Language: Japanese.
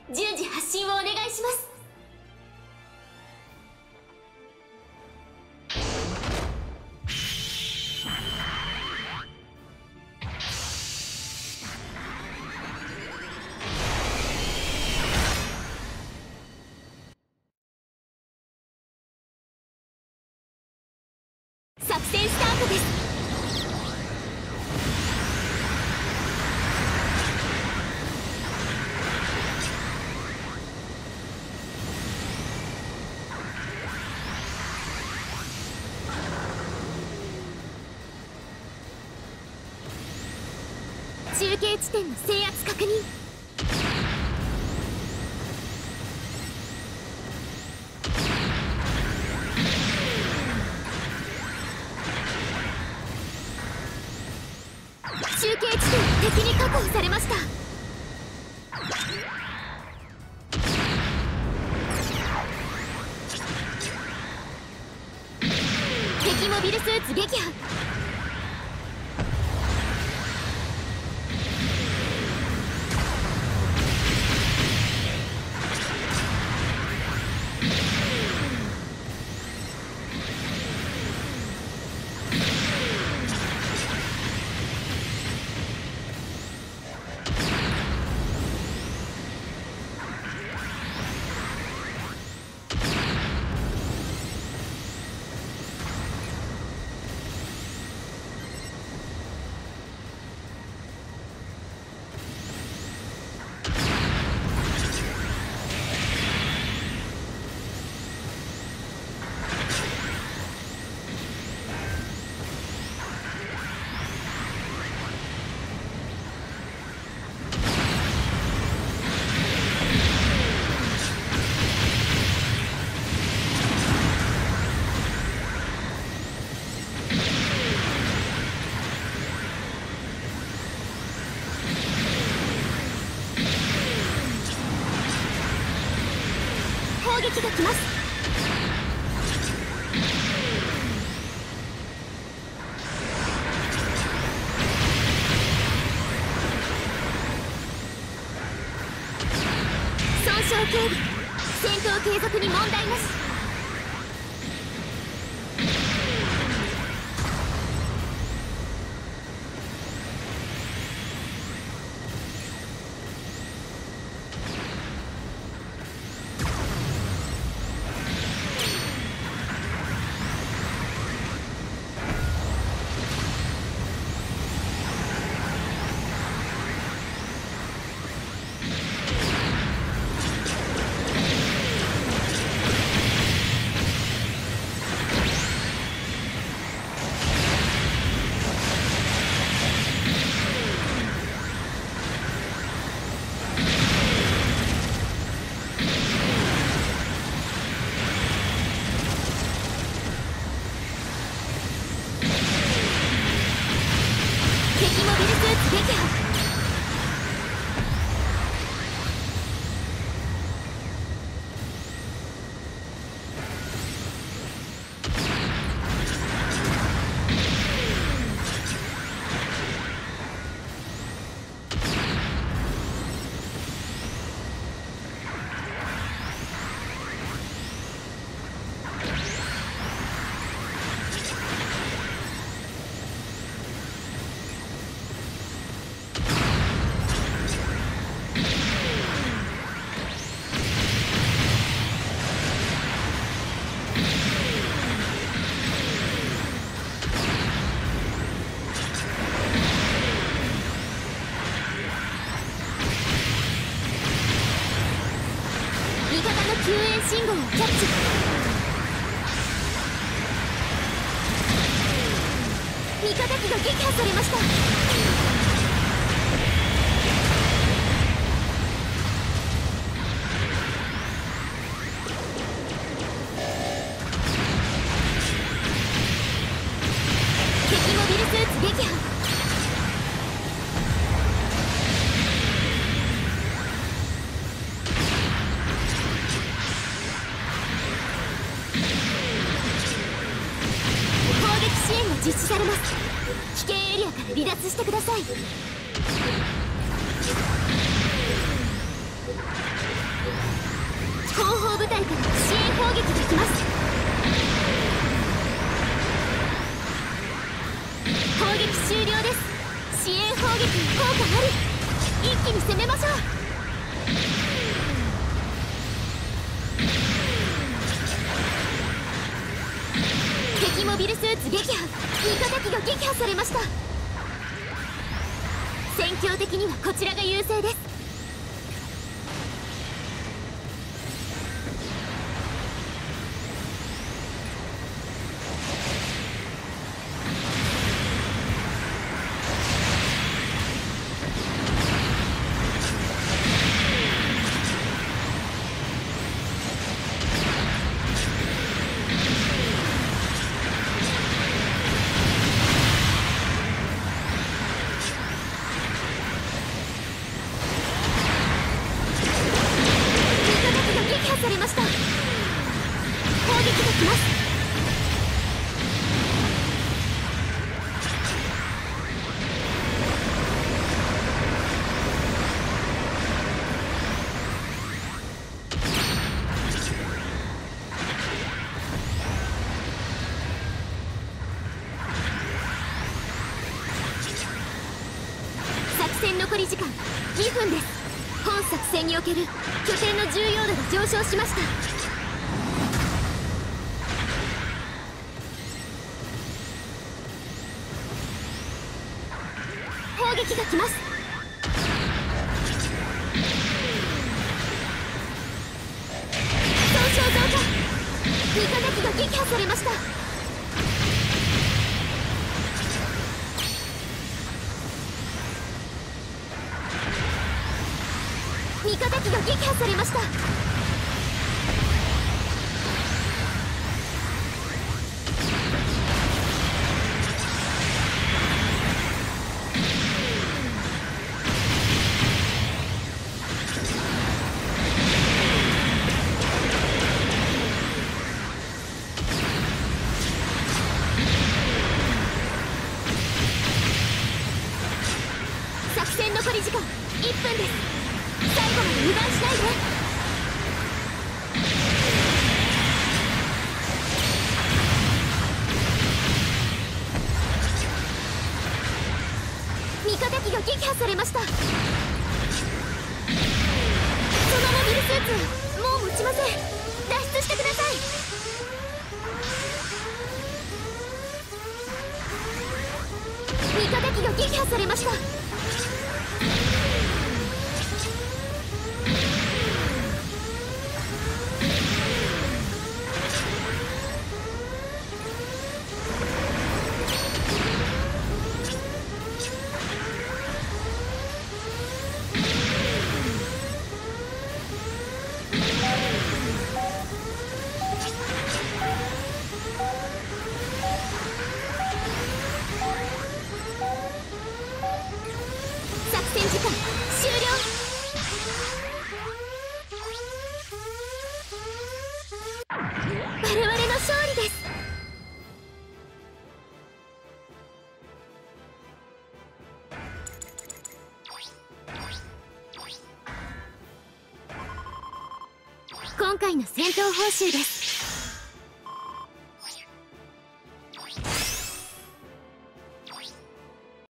順次発進をお願いします。作戦スタートです。中継地点の制圧確認。中継地点敵に確保されました。敵モビルスーツ撃破。砲撃が来ます。損傷警備、戦闘継続に問題なし。敵モビルスーツ撃破。味方の救援信号をキャッチ。味方機が撃破されました。敵モビルスーツ撃破。支援が実施されます。危険エリアから離脱してください。 きます。砲撃終了です。支援砲撃の効果あり。一気に攻めましょう。敵モビルスーツ撃破。味方機が撃破されました。戦況的にはこちらが優勢です。されました。砲撃が来ます。作戦残り時間2分です。本作戦における拠点の重要度が上昇しました。砲撃が来ます。損傷増加。味方機が撃破されました。味方機が撃破されました。作戦残り時間1分です。最後まで油断しないで。味方機が撃破されました。そのモビルスーツはもう持ちません。脱出してください。味方機が撃破されました。作戦時間終了。我々の勝利です。今回の戦闘報酬です。